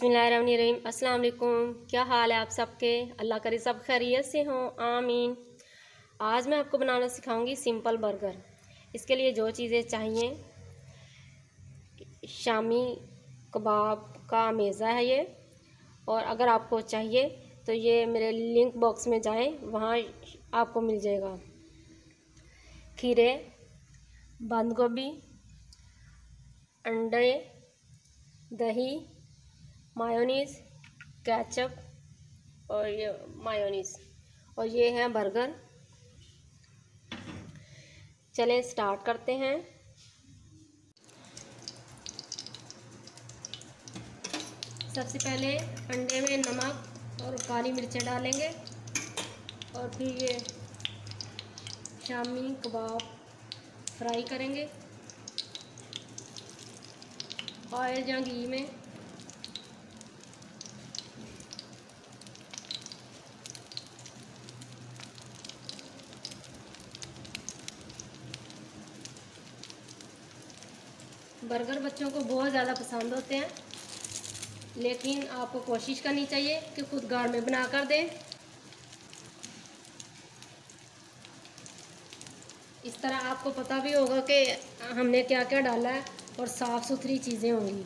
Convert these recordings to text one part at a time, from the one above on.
बिस्मिल्लाहिर्रहमानिर्रहीम। अस्सलाम वालेकुम। क्या हाल है आप सबके? अल्लाह करे सब खैरियत से हों, आमीन। आज मैं आपको बनाना सिखाऊंगी सिंपल बर्गर। इसके लिए जो चीज़ें चाहिए, शामी कबाब का मेज़ा है ये, और अगर आपको चाहिए तो ये मेरे लिंक बॉक्स में जाएं, वहाँ आपको मिल जाएगा। खीरे, बंद गोभी, अंडे, दही, मायोनीज़, केचप और ये मायोनीज़, और ये है बर्गर। चलें स्टार्ट करते हैं। सबसे पहले अंडे में नमक और काली मिर्चें डालेंगे, और फिर ये शामी कबाब फ्राई करेंगे ऑयल या घी में। बर्गर बच्चों को बहुत ज़्यादा पसंद होते हैं, लेकिन आपको कोशिश करनी चाहिए कि खुद घर में बना कर दें। इस तरह आपको पता भी होगा कि हमने क्या क्या डाला है, और साफ़ सुथरी चीज़ें होंगी।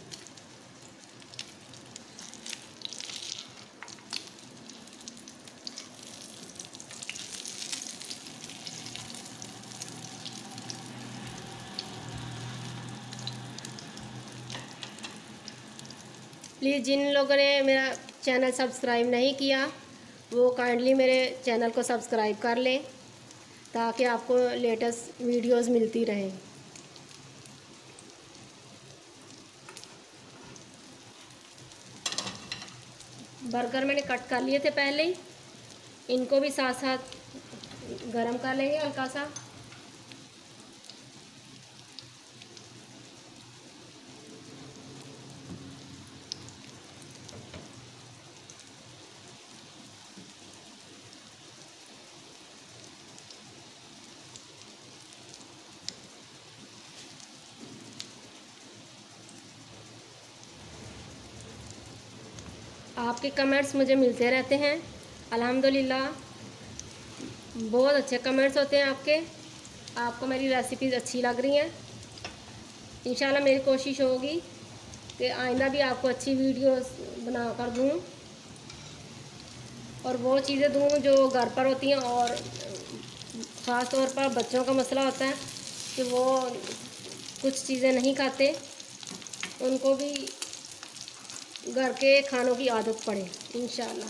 प्लीज़ जिन लोगों ने मेरा चैनल सब्सक्राइब नहीं किया, वो काइंडली मेरे चैनल को सब्सक्राइब कर लें, ताकि आपको लेटेस्ट वीडियोस मिलती रहें। बर्गर मैंने कट कर लिए थे पहले ही, इनको भी साथ साथ गरम कर लेंगे हल्का सा। आपके कमेंट्स मुझे मिलते रहते हैं, अल्हम्दुलिल्लाह बहुत अच्छे कमेंट्स होते हैं आपके। आपको मेरी रेसिपीज़ अच्छी लग रही हैं। इंशाल्लाह मेरी कोशिश होगी कि आइंदा भी आपको अच्छी वीडियोस बना कर दूँ, और वो चीज़ें दूँ जो घर पर होती हैं। और ख़ास तौर पर बच्चों का मसला होता है कि वो कुछ चीज़ें नहीं खाते, उनको भी घर के खानों की आदत पड़े इंशाल्लाह।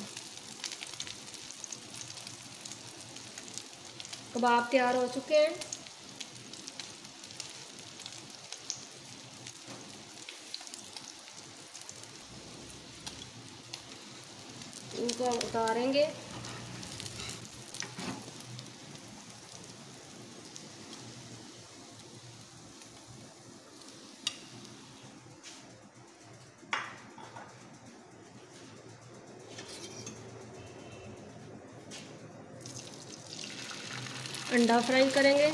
कबाब तैयार हो चुके हैं। इनको उतारेंगे। अंडा फ्राई करेंगे।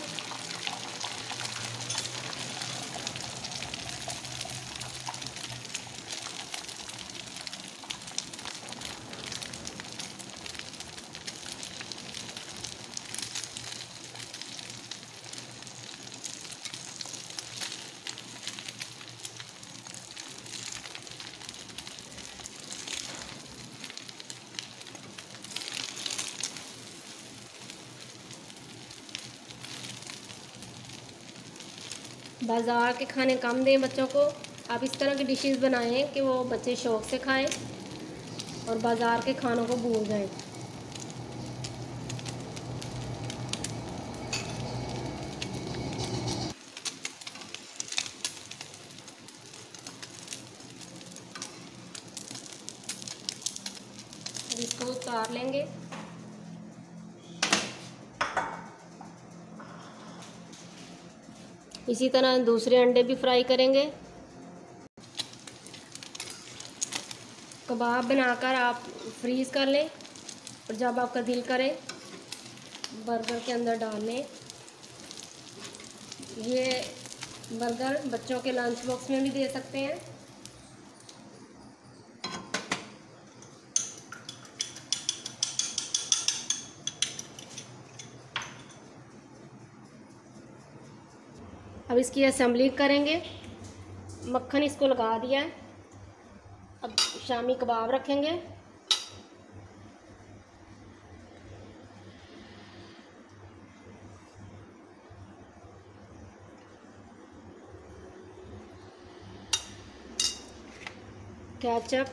बाज़ार के खाने कम दें बच्चों को। आप इस तरह की डिशेस बनाएं कि वो बच्चे शौक़ से खाएं और बाज़ार के खानों को भूल जाएं। इसको उतार लेंगे। इसी तरह दूसरे अंडे भी फ्राई करेंगे। कबाब बनाकर आप फ्रीज़ कर लें, और जब आपका दिल करे बर्गर के अंदर डाल लें। ये बर्गर बच्चों के लंच बॉक्स में भी दे सकते हैं। अब इसकी असेंबली करेंगे। मक्खन इसको लगा दिया है। अब शामी कबाब रखेंगे। केचप,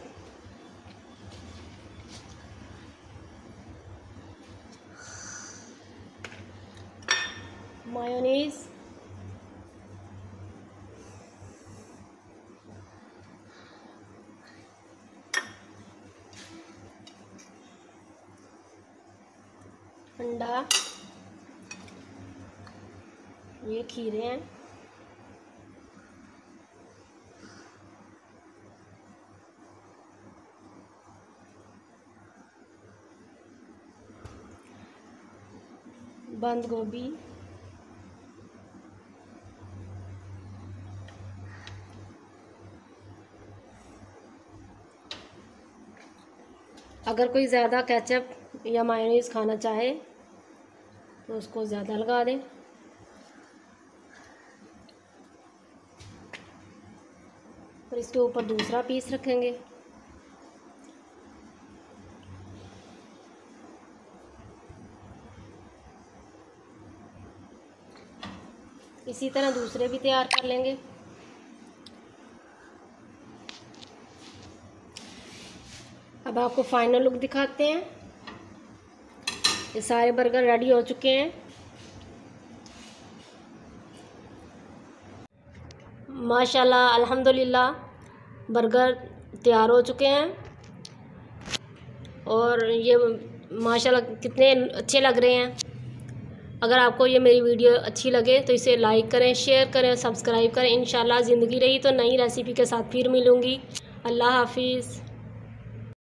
मायोनीज, अंडा, ये खीरे हैं, बंद गोभी, अगर कोई ज़्यादा केचप या मायोनीज़ खाना चाहे तो उसको ज़्यादा लगा दें। और इसके ऊपर दूसरा पीस रखेंगे। इसी तरह दूसरे भी तैयार कर लेंगे। अब आपको फाइनल लुक दिखाते हैं। ये सारे बर्गर रेडी हो चुके हैं। माशाल्लाह अल्हम्दुलिल्लाह बर्गर तैयार हो चुके हैं और ये माशाल्लाह कितने अच्छे लग रहे हैं। अगर आपको ये मेरी वीडियो अच्छी लगे तो इसे लाइक करें, शेयर करें, सब्सक्राइब करें। इंशाल्लाह ज़िंदगी रही तो नई रेसिपी के साथ फिर मिलूँगी। अल्लाह हाफिज़।